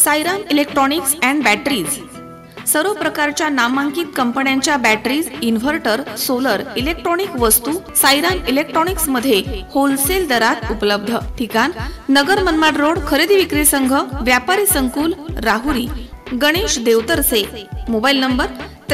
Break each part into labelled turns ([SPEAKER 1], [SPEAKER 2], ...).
[SPEAKER 1] Sairam electronics and batteries सर्व प्रकारच्या नामांकित कंपन्यांच्या बॅटरीज, इन्व्हर्टर, सोलर, इलेक्ट्रॉनिक वस्तू साईराम इलेक्ट्रॉनिक्स मध्ये होलसेल दरात उपलब्ध। ठिकाण नगर मनमाड रोड, खरेदी विक्री संघ, व्यापारी संकुल, राहुरी। गणेश देवतरसे। मोबाईल नंबर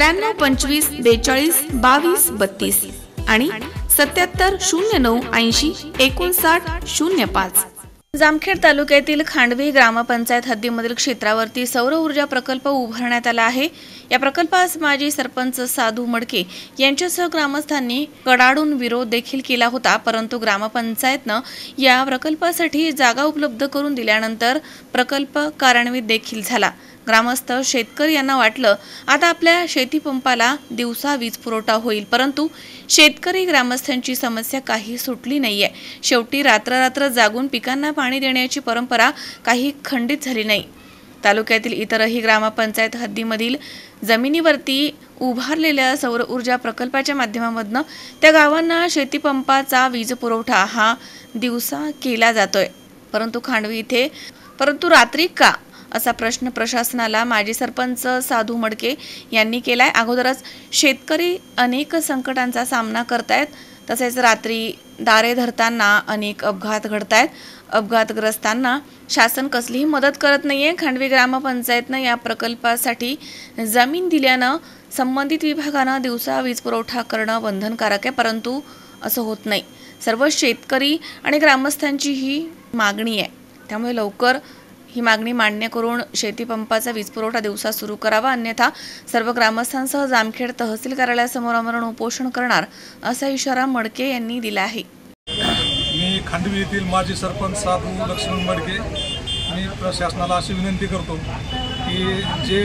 [SPEAKER 1] 93 25 42 22 32 आणि 77 09 80 59 05। जामखेड तालुक्यातील खांडवी ग्रामपंचायत हद्दीमधील क्षेत्रावरती सौर ऊर्जा प्रकल्प उभारण्यात आला आहे। या प्रकल्पास माजी सरपंच साधू मडके यांच्यासह ग्रामस्थांनी कडाडून विरोध देखील केला होता, परंतु ग्रामपंचायतनं या प्रकल्पासाठी जागा उपलब्ध करून दिल्यानंतर प्रकल्प कार्यान्वित देखील झाला। ग्रामस्थ शेतकरी यांना वाटलं आता आपल्या शेती पंपाला दिवसा वीज पुरवठा होईल, परंतु शेतकरी ग्रामस्थांची समस्या काही सुटली नाहीये। शेवटी रात्र जागून पिकांना पाणी देण्याची परंपरा काही खंडित झाली नाही। तालुक्यातील इतरही ग्रामपंचायत हद्दीमधील जमिनीवरती उभारलेल्या सौर ऊर्जा प्रकल्पाच्या माध्यमातून त्या गावांना शेती पंपाचा वीज पुरवठा हा दिवसा केला जातोय, परंतु खांडवी इथे रात्री का असा प्रश्न प्रशासनाला माजी सरपंच साधू मडके यांनी केलाय। अगोदरच शेतकरी अनेक संकटांचा सामना करतायत, तसेच रात्री दारे धरताना अनेक अपघात घडतायत। अपघातग्रस्तांना शासन कसलीही मदत करत नाहीये। खांडवी ग्रामपंचायतनं या प्रकल्पासाठी जमीन दिल्यानं संबंधित विभागानं दिवसा वीज पुरवठा करणं बंधनकारक आहे, परंतु असं होत नाही। सर्व शेतकरी आणि ग्रामस्थांची ही मागणी आहे, त्यामुळे लवकर ही मागणी मान्य करून शेती पंपाचा वीज पुरवठा दिवसा सुरू करावा, अन्यथा सर्व ग्रामस्थांसह जामखेड तहसील कार्यालयासमोर आमरण उपोषण करणार असा इशारा मडके यांनी दिला आहे।
[SPEAKER 2] मी खांडवी येथील माजी सरपंच साधू लक्ष्मण मडके मी प्रशासनाला अशी विनंती करतो की जे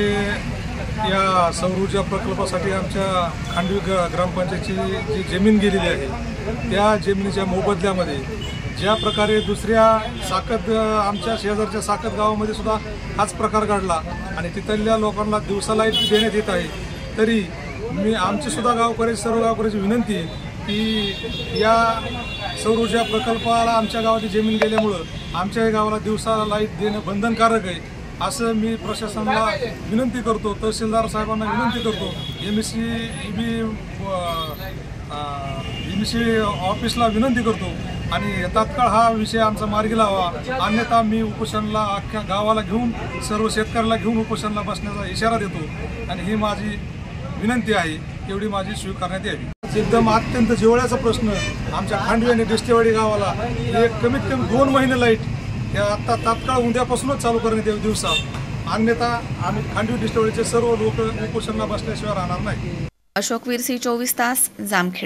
[SPEAKER 2] या सौर ऊर्जा प्रकल्पासाठी आमच्या खांडवी ग्रामपंचायतची जी जमीन गेलेली आहे त्या जमिनीच्या मोबदल्यामध्ये ज्या प्रकारे दुसऱ्या साकत आमच्या शेजारच्या साकत गावामध्ये सुद्धा हाच प्रकार घडला आणि तिथल्या लोकांना दिवसा लाईट देण्यात येत आहे, तरी मी आमची सुद्धा सर्व गावकऱ्याची विनंती की या सौर ऊर्जा प्रकल्पाला आमच्या गावाची जमीन गेल्यामुळं आमच्या गावाला दिवसा लाईट देणं बंधनकारक आहे असं मी प्रशासनाला विनंती करतो। तहसीलदार साहेबांना विनंती करतो, एमएससी ऑफिसला विनंती करतो आणि तात्काळ हा विषय आमचा मार्गी लावा, अन्यथा मी उपोषणाला अख्ख्या गावाला घेऊन सर्व शेतकऱ्याला घेऊन उपोषणाला बसण्याचा इशारा देतो आणि ही माझी विनंती आहे, एवढी माझी स्वीकारण्यात यावी। एकदम अत्यंत जिव्हाळ्याचा प्रश्न आमच्या खांडवी आणि डिस्टेवाडी गावाला एक कमीत कमी 2 महिने लाईट या आता तात्काळ उद्यापासूनच चालू करण्यात यावी दिवसा, अन्यथा आम्ही खांडवी डिस्टेवाडीचे सर्व लोक उपोषणाला बसल्याशिवाय राहणार नाही।
[SPEAKER 1] अशोक वीरसी 24 तास जामखेड।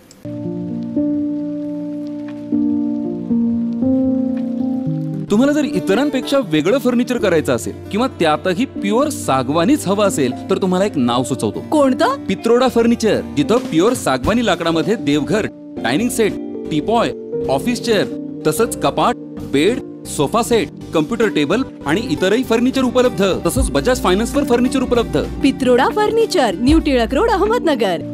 [SPEAKER 3] तुम्हाला जर इतरांपेक्षा वेगळं फर्निचर करायचं असेल किंवा त्यातही प्युअर सागवानीच हवं असेल तर तुम्हाला एक नाव सुचवतो।
[SPEAKER 4] कोणतं?
[SPEAKER 3] पित्रोडा फर्निचर, जिथं प्युअर सागवानी लाकडामध्ये देवघर, dining set, teapoy, office chair, तसंच कपाट, bed, sofa set, computer table आणि इतरही फर्निचर उपलब्ध, तसंच बजाज फायनान्सवर फर्निचर उपलब्ध।
[SPEAKER 4] Pitroda furniture, new Tilak road, Ahmednagar.